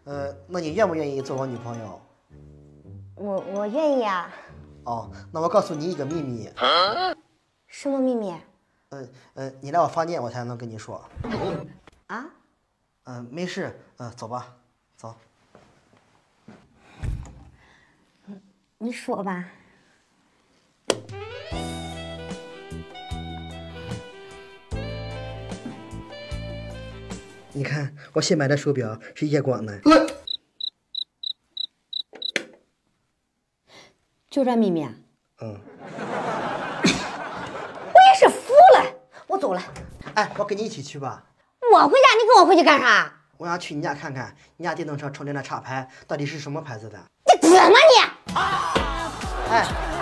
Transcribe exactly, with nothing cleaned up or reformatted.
呃，那你愿不愿意做我女朋友？ 我我愿意啊。 哦，那我告诉你一个秘密。 什么秘密？ 呃呃，你来我房间，我才能跟你说。 啊？ 嗯、呃，没事，嗯、呃，走吧，走。 你说吧。 你看，我新买的手表是夜光的。 就这秘密啊？ 嗯。 我也是服了，我走了。 哎，我跟你一起去吧。 我回家，你跟我回去干啥？ 我想去你家看看，你家电动车充电的插排到底是什么牌子的。 你怎么你？ 哎。